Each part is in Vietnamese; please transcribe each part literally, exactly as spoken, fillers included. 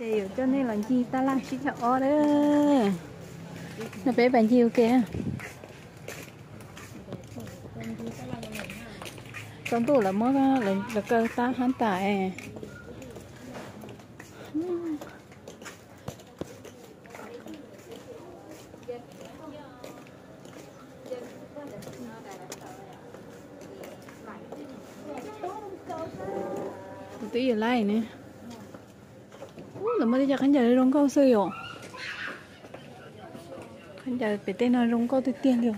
Thì cho nên là gì ta làm chỉ cho ó đó. Nó bé bạn chiều kìa. Trong tủ là mới là là cơ ta hắn tại. Tí giờ lại nè. Là mới đi cho khán giả đi rong câu sư rồi. Khán giả phải tên là rong câu tôi tiên rồi.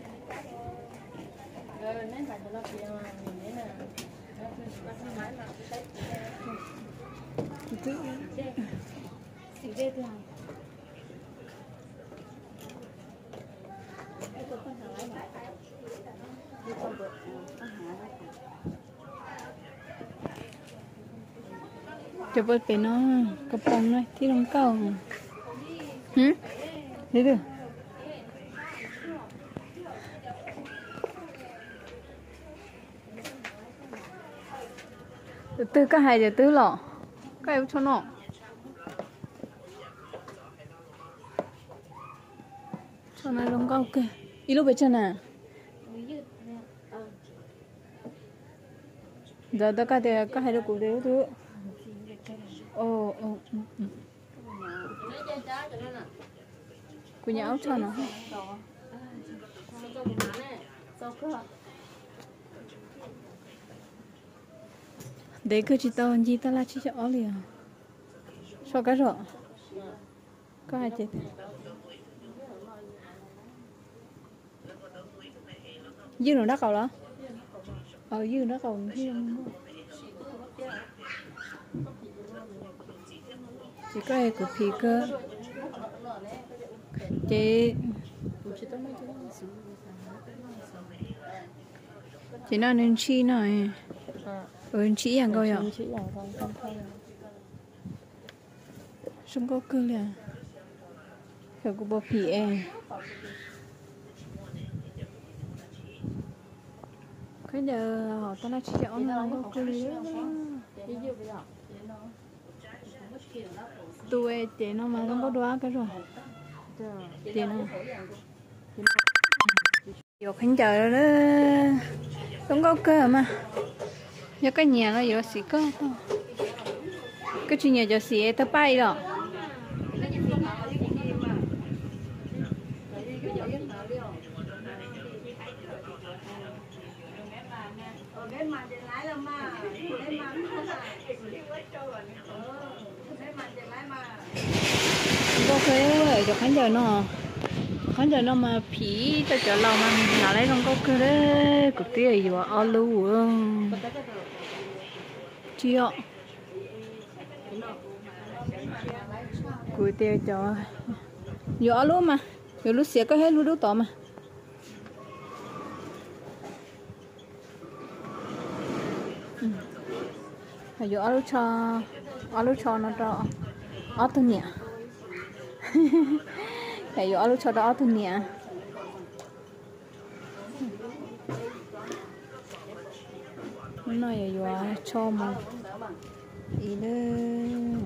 Cho bớt bé nó cặp bông thôi, thì không cầu. Hử? Thế được. Từ từ các hai giờ tư lọ. Các em cho nó. Cho nó không cầu kìa. Ý lúc bé chân à? Giờ tất cả thì các hai đứa cụ đấy thứ. Ồ, ồ, ừ, ừ. Cô nhà áo cho nó. Đấy cứ chỉ tao gì ta là chỉ cho ó liền. Sao cái rõ? Có hai chết. Dư nó đắt cầu đó. Ờ dư nó cầu thì chỉ có ai của phi cơ chị chị nói nên chi này ừ chị hàng coi rồi không có cơ liền hiểu của bộ phỉ em cái giờ họ ta nói chị ông nó có cơ liền tôi chị nó mà không có đoá cái rồi chị nó vô khánh chờ đó không có cơ mà nhớ cái nhà nó vô xí có cái chuyện nhà cho xí tao bay rồi có cái cho khán giả nó khán giả nó mà phí cho cho lòng mà nào lấy không có cái đấy cực kỳ gì mà alu chưa cuối tiêu cho nhiều alu mà nhiều lúc xé cái hết lúc lúc tỏ mà hay nhiều alu cho alu cho nó cho ớt thôi nhỉ hay nhiều alu cho đó thôi nhỉ nói nhiều cho mà ý nữa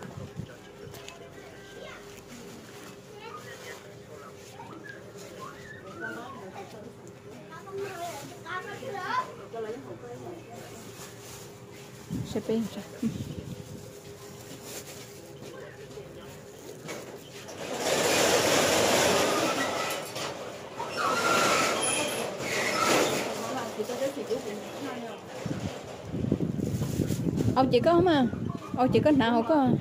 sẽ bên rồi ông chị có không à ông chị có nào không có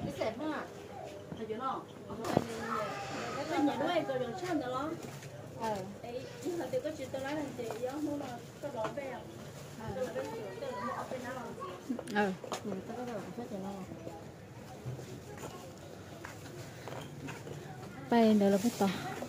ừ bay nữa là cái to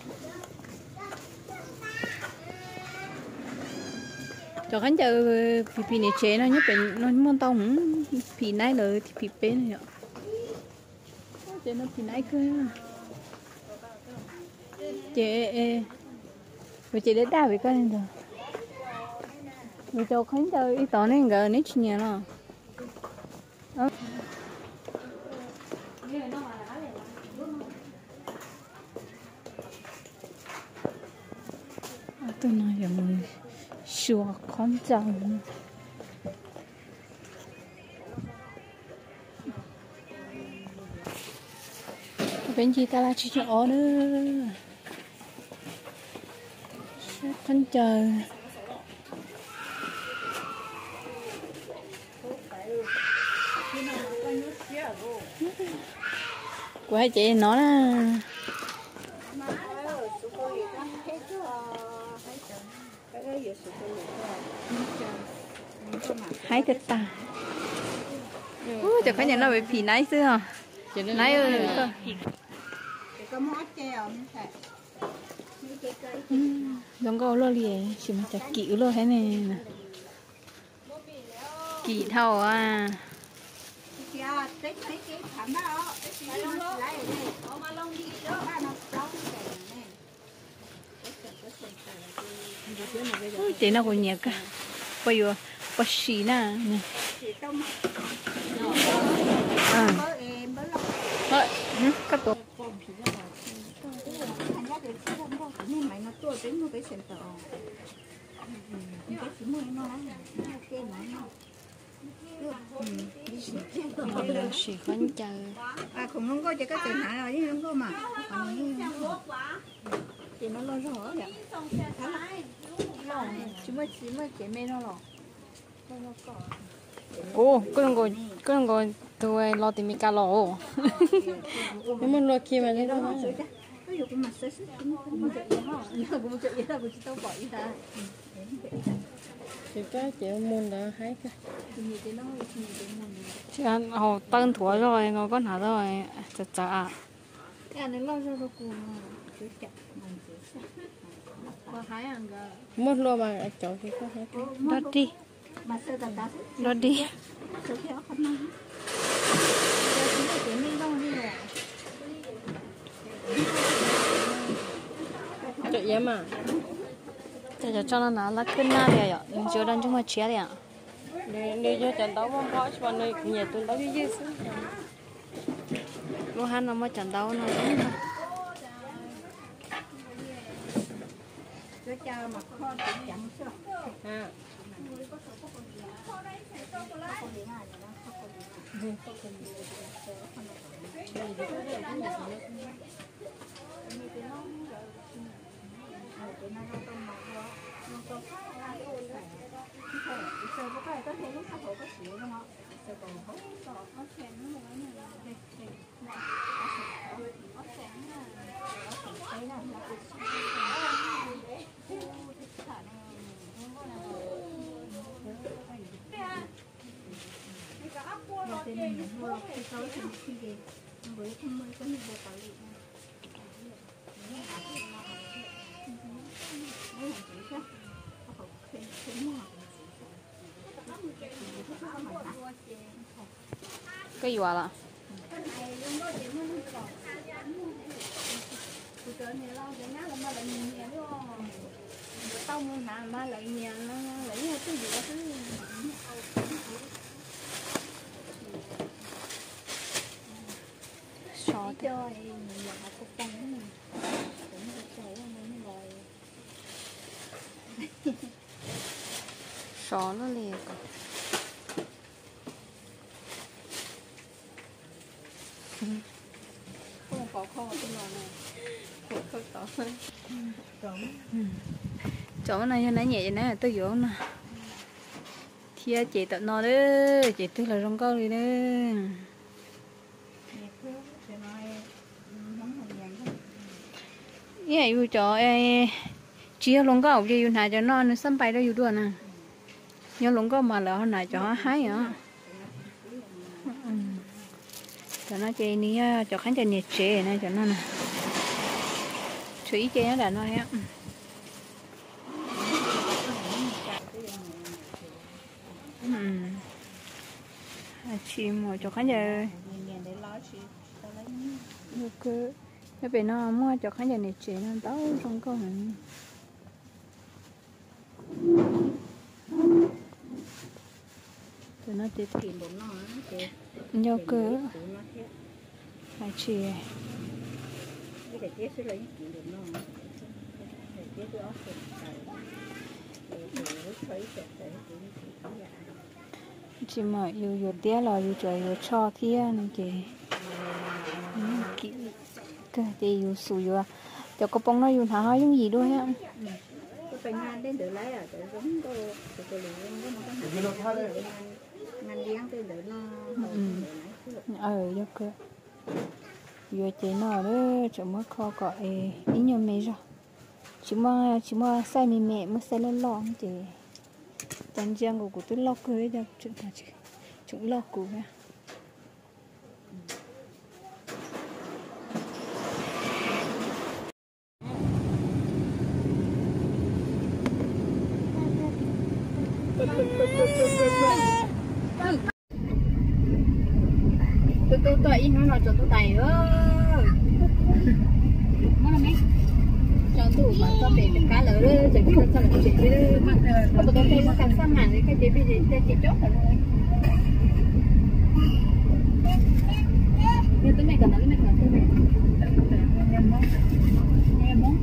cho khán chờ phi phi này chế nó nhấtเป็นnó muốn tao cũng phi nàyเลยthì phi bên này ạ chế nó phi này cơ chế rồi chế để đào với con này rồi rồi cho khán chờ ít tao này gần nít nhà nó tôi nói là mình xua con trâu bên chị ta là chỉ cho ó nữa con chờ của hai chị nó là hai thịt ta ui chắc phải nhận nó bị phì nấy xưa hả nấy ơi giống câu lo liền chỉ mà chả kỹ lo thế này nè kỹ thầu à chị nó còn nhiều cả bây giờ bác sĩ nè à thôi cắt tổ là sĩ con chờ à cũng không có chỉ có tiền hại rồi chứ không có mà thì nó lo rõ vậy chỉ mới chỉ mới cái mê nó rồi ô cái đồng cái cái đồng tôi lo tìm cá lò nhưng mà lo kia mà lấy đâu hả ví dụ mà sẽ cũng cũng chạy vậy ha nhưng cũng chạy vậy là cũng chỉ tao bỏ vậy ta chỉ có chị muốn đã thấy cái chị ăn hồ tân thủa rồi ngồi con hả rồi chặt chặt cái anh ấy lo cho nó cùng chứ chặt mà hái ăn cả muốn lo mà ở chỗ thì có hết đốt đi mà sơ tạt tạt đốt đi sơ theo không năng chúng ta chỉ nên đâu đi rồi chỗ vậy mà cho cho nó nó là cân na đấy ạ nhưng chưa đang chúng mà chia đấy ạ nếu nếu cho trận đấu không có cho nên nhiều tuần đấu như vậy lúc hắn nó mới trận đấu nó cho cho mà kho cũng chậm sao à sơ có cái có thể nó sắp có xíu đúng không? Sơ còn không có có chén nó mới này đây đây có chén là thấy là nó tên mình mua cái số thì khi về với không mới có nhiều bộ quản lý cái gì vậy là tông mà mà lại nhà nó lấy cái gì đó thứ sò cho mình học cục tông mình cũng được chơi mình ngồi sò nó liền không có kho cái lò này không có tỏ trống chỗ này nó nhẹ này là tôi dưỡng nè thì chị tự nó đấy chị tức là rong câu đi đấy ý là yêu cho em chia lông câu cho yêu này cho nó nó sắm bay đó yêu đua nè nhớ lông câu mà lỡ này cho hái hả cho nó chơi ní cho khán giả nhiệt chế này cho nó nè thủy chơi nó đã nói á chim rồi cho khán giả ok cái bên nó mua cho khán giả nhiệt chế nó tao trong câu này tụi nó chơi tiền bốn nó nhau cơ Hai chị cái để tiếp sẽ lấy những được nó để tiếp tôi ốc rồi để để thấy sẽ thấy cũng chị mà yêu yêu tiếc là yêu trời yêu cho thế này chị cái chị yêu sủi yêu cho có bông nó yêu thả hơi giống gì đôi ha có phải ngàn đến để lấy à để giống cô để cô lấy nó nó có ngàn ngàn điên đến để nó ờ được cơ yêu chị nó đó chỉ mới kho cọ ý nhiều mấy rồi chỉ mà chỉ mà sai mì mẹ mới sai lên lon chị chân giang của của tôi lóc cưới ra chuyện là chị chúng lóc của nha tôi tôi tôi in nó cho tôi tay ơi nó là mấy cho tôi mà cho về cá lỡ đó chỉ biết là sao là chị biết đó tôi tôi thấy nó càng sang màn cái chị biết gì chị chốt rồi nhưng tôi này cần nói với mẹ là tôi này em món em món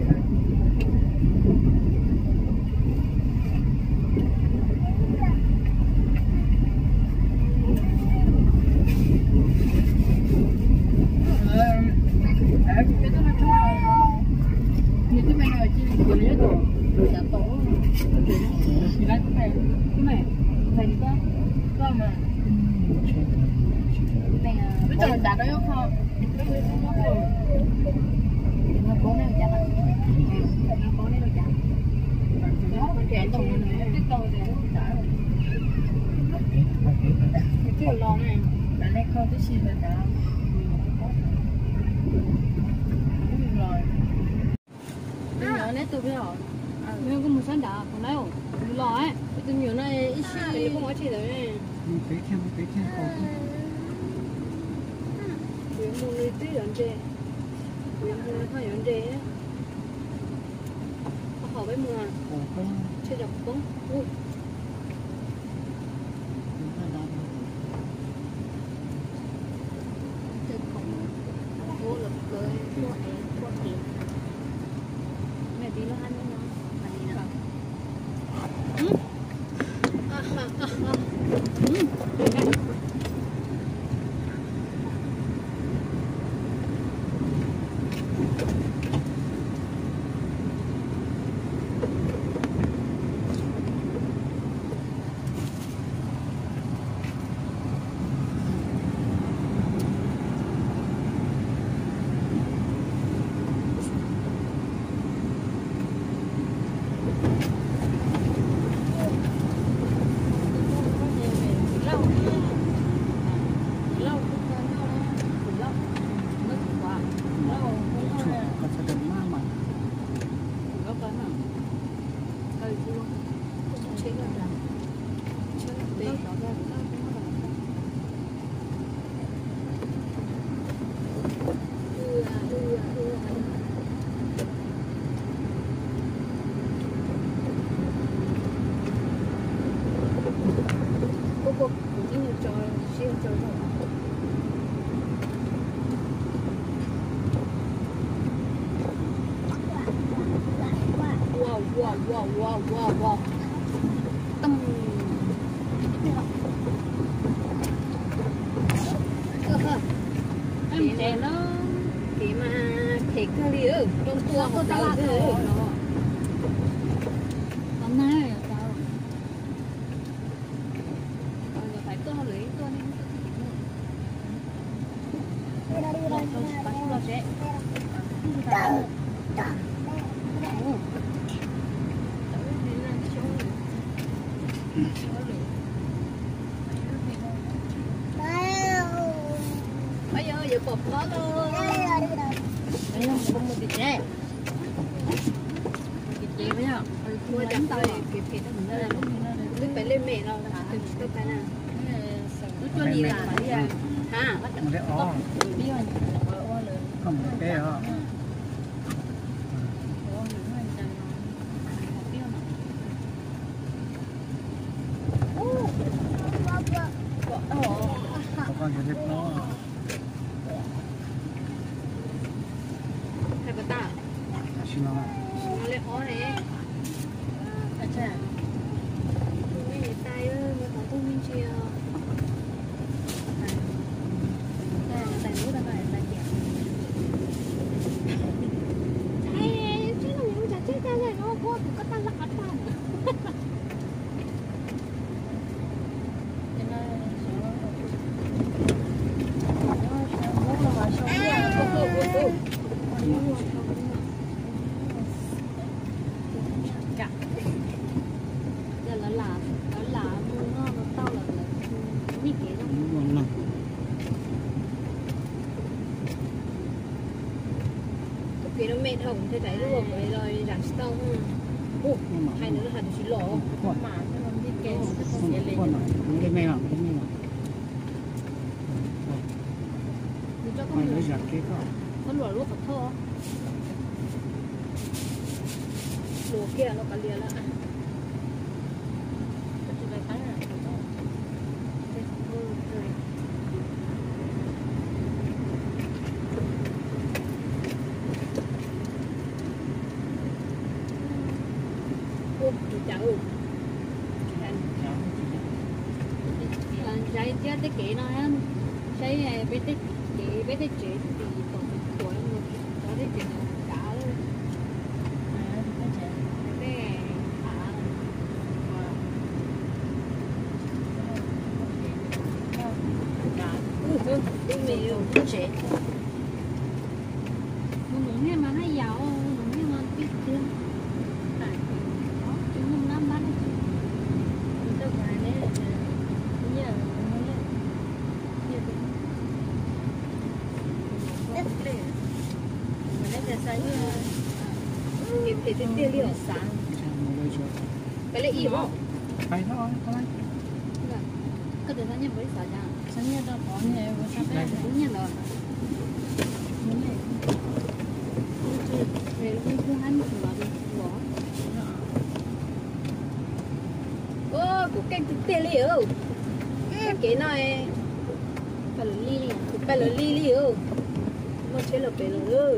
đã đó không? Nó bố này chắc là nó bố này chắc. Nó trẻ tổng này cái cầu này nó đã rồi. Cái kiểu lon này, đã lấy khâu cái gì rồi đã. Rồi. Bây giờ lấy từ bây giờ. Bây giờ có một sản đã còn lấy không? Lò ấy. Từ nhiều này ít xí không có gì rồi. Cái thêm cái thêm cầu. mua lấy tí rồi chị, mua phải rồi chị, họ hỏi với mua, chưa đọc cũng, ui, từ cũng vô lực cười, vô em, vô em, mẹ đi nó ăn nó, mà đi nó, à ha ha ha, wow wow wow wow wow tâm em trẻ nó cái mà cái cái gì đó trong tua có tao là thôi hôm nay tao giờ phải tôi lấy tôi nên tôi lo tôi bắt lo sẽ bây giờ giờ cột nó luôn đây là không một cái tre cái tre bây giờ mua trắng tay cái cái nó mình đây lúc phải lên mẹ đâu hả lúc phải nào lúc cho gì là hả không để ó không để ó con sẽ biết nó xin lỗi. Nó lên ó này. À chà. Mấy người tay ơi, mới có thông minh chưa? Đây là tay mũi, đây là tay chèo. Ê, chứ nó những chả chết ra này nó có thì có ta lắc ở trong. Vì nó mệt hồng thế đấy đúng không? Vậy rồi giảm stone. Ủa, hay nữa là hẳn chỉ lỗ. Mà cái nó đi kèm cái con Không xe có lên. con này, cái này là cái này là. Mình cho con Mày lỗ. lấy giặt cái có. Con lỗ lúc thơ. Lỗ kia nó cả liền là ăn. Cái chuyện này cái này. Trái trái cái kệ nó á, trái bé cái kệ bé cái chuyện thì còn tuổi luôn, có cái chuyện cả luôn. Cái à, cái mèo cũng trẻ. Muốn nghe mà nó giàu, muốn nghe mà biết chưa? Tại đó, chúng không dám bán. Tôi phải đấy là nhớ Em thấy tên tiêu liệu sáng. Mày lấy giặt. Cái lấy im không? Phải thôi, thôi. Cái thứ nhất mới xả ra. sáng nhớ đâu có nhẹ của sao bé Đúng nha rồi. Về lúc thứ hai mình bỏ đi bỏ. Ô, của cái tiêu liệu. Cái cái này phải là ly ly, phải là ly ly ơ. Nó chế là phải là ơ.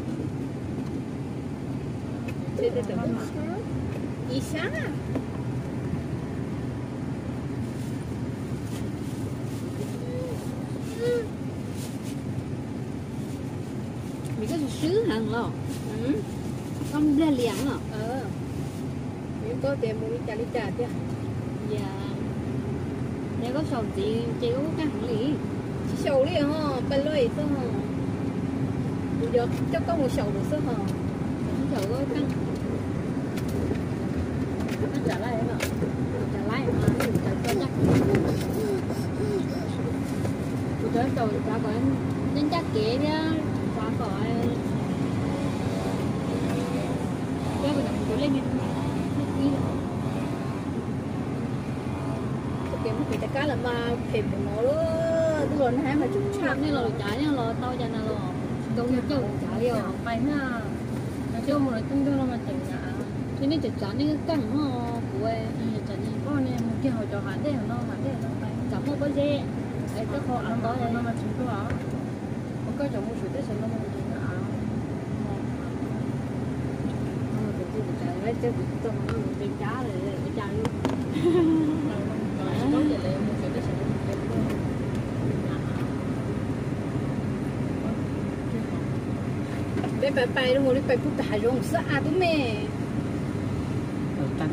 Chế để tao mà. Ý sáng à? Mình có sứ hàng lò. Ừ. Con ra liền lò. Ờ. Mình có tiền mua đi trả đi trả chứ. Dạ. Nếu có sầu gì chị có cái hàng lý. Chị sầu đi hả? Bên lôi sao hả? Bây giờ chắc có một sầu được sao hả? Không sầu có căng. nó trả lại mà Trả lại mà mình trả cho chắc. Tôi tới đầu trả có nên chắc kế đi á. Quá có cái mình cứ lên đi. Cái một cái cá là mà thèm của nó đó, tôi còn hai mà chúng chạm nên là trái nên là tao cho nó là công nhận cho trái đi à. phải ha nói chung là chúng tôi mà chỉnh cả Thế nên chỉ trái những cái cẳng nó của em. chỉnh những con này một cái hồi cho hạt đấy nó hạt đấy nó phải Chẳng một cái gì. cái khó ăn đó là nó mà chúng tôi đó một cái trong một số cái nó mà chỉnh cả Cái gì trái đấy chứ tôi nóเป็นtrái rồi cái trái luôn. có thể là một số cái nó Bé bé bay đúng không? Bé bút đại rong sợ à đúng mẹ. Ở tăng.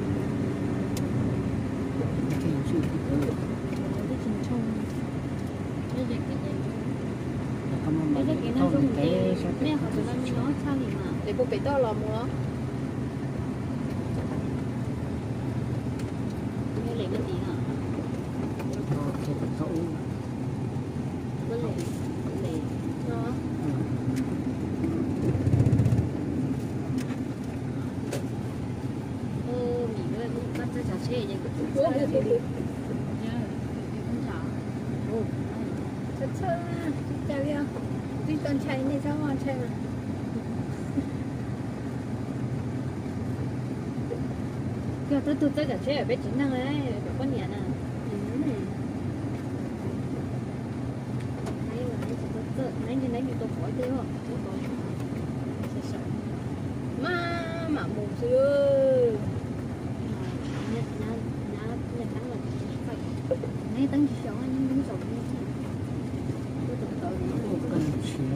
Cái hình sự thì có. cái trình chung cái gì cái gì Không mà Cái cái nó không dùng cái cái sẽ mẹ họ tụi nó nó sao thì mà để cô bé to lò mua nó. Cái lấy cái gì hả? cái cậu. Cái lấy lấy nó. Ờ mình cái bắt ra chả chê vậy. Ủa cái gì? không trả Thật sự chào đi không? Tuy toàn chạy này sao mà chạy mà. Kìa tôi tôi tất cả chơi ở bên chính năng đấy, có con nhện à. Nãy mà nãy chỉ tôi nãy như nãy như tôi khỏi tiêu không? Tôi khỏi. Sợ sợ. mà mù xưa này tấn chỉ sống anh đứng sống đi một cần chén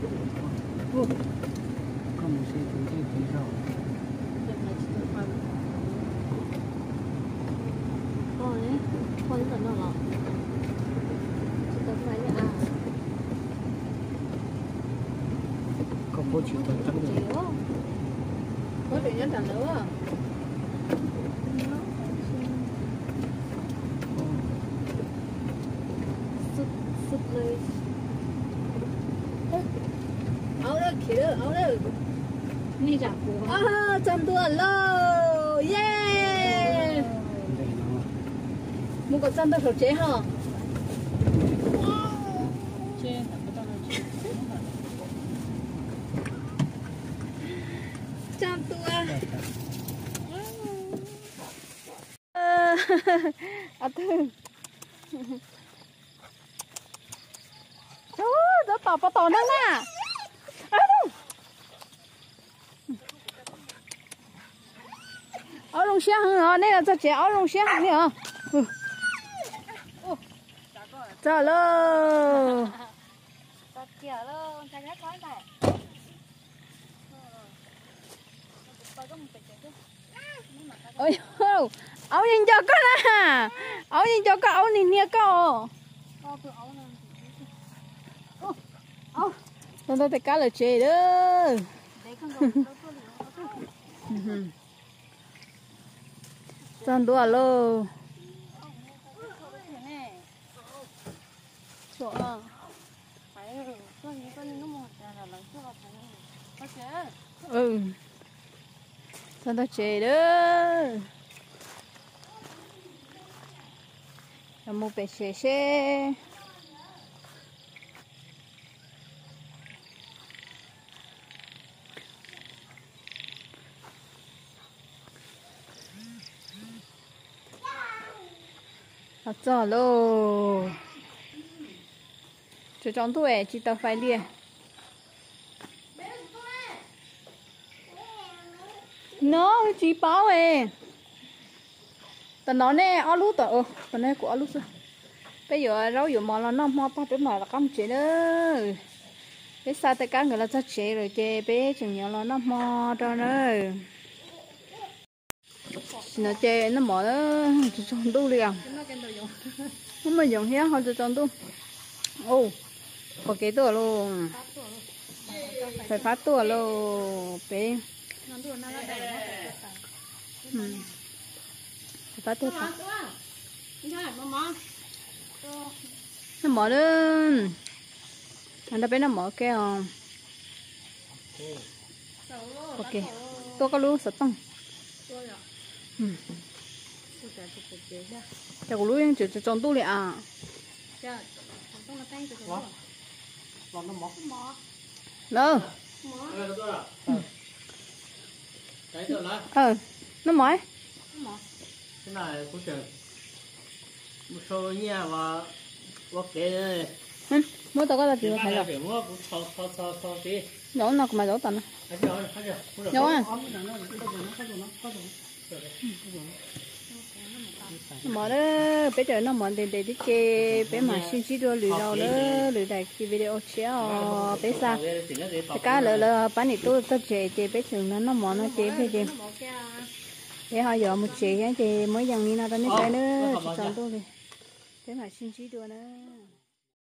có một xe cũng thấy tí rau con ấy con ấy tận nào lọ tận phải là à có bố chỉ tận tăng được có chuyện nhất là nữa sụp sụpเลยáo đó kia đó áo đó นี่จับหัว à trăm tua lô yeah đây nó một con trăm tua sổ chế hả Trên là cái tao nói chuyện. trăm tua à thương chú đó tỏ bỏ tỏ nữa nè à đâu áo lông xiang hả này là cho trẻ áo lông xiang này hả chờ lô kìa luôn cái nhất nói này ôi áo nhìn cho con à áo nhìn cho con áo nhìn nia con áo tôi tôi cá là chê đó chân đua lô chỗ à ừ chân tôi chê đó là một bé xe xe à cho lô chú trong tuổi chỉ tao phải liền nó chỉ bảo ấy tao nói nè áo lú tao tao nói của áo lú sao bây giờ rau dừa mò là nó mò bao tới mà là cắm chế đó bây sao tất cả người là cho chế rồi chế bé chừng nhỏ là nó mò cho nó nó chế nó mò đó chỉ trong tu liền nó mà dùng hết họ chỉ trong tu ô có cái tuổi luôn phải phát tuổi luôn bé phát tuổi nó mở lên anh đã biết nó mở cái không ok tôi có lúa sạch tăng cho có lúa những chuyện tròn tu liền à lơ ờ nó mỏi cái này cũng chờ một số nhà và quốc tế này mua tao có là gì phải rồi mua cũng so so so so tí dấu nào mà dấu tận dấu à mở đó bây giờ nó mở để để đi chơi bé mà xin chỉ đua lười đâu đó lười đại cái video chéo bé sao cái cá lợ lợ bán thì tôi tôi chơi chơi bé chừng nó nó mở nó chơi bé chơi bé họ giờ một chơi cái chơi mới dần như nào đó nó chơi nữa chỉ chọn tôi đi bé mà xin chỉ đua nữa